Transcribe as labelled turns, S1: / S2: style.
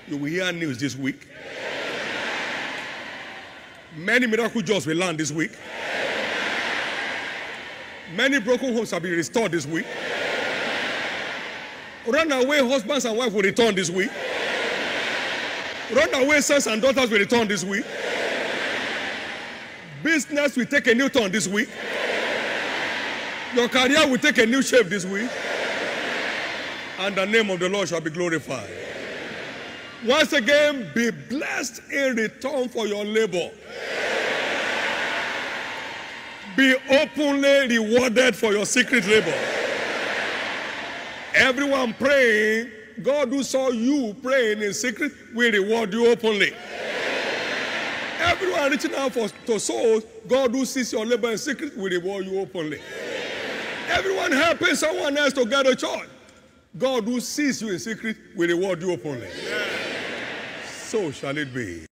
S1: You will hear news this week. Many miracle jobs will land this week. Many broken homes have been restored this week. Runaway husbands and wives will return this week. Runaway sons and daughters will return this week. Business will take a new turn this week. Your career will take a new shape this week. And the name of the Lord shall be glorified. Once again, be blessed in return for your labor. Be openly rewarded for your secret labor. Everyone praying, God who saw you praying in secret will reward you openly. Everyone reaching out to souls, God who sees your labor in secret will reward you openly. Everyone helping someone else to get a church, God who sees you in secret will reward you openly. So shall it be.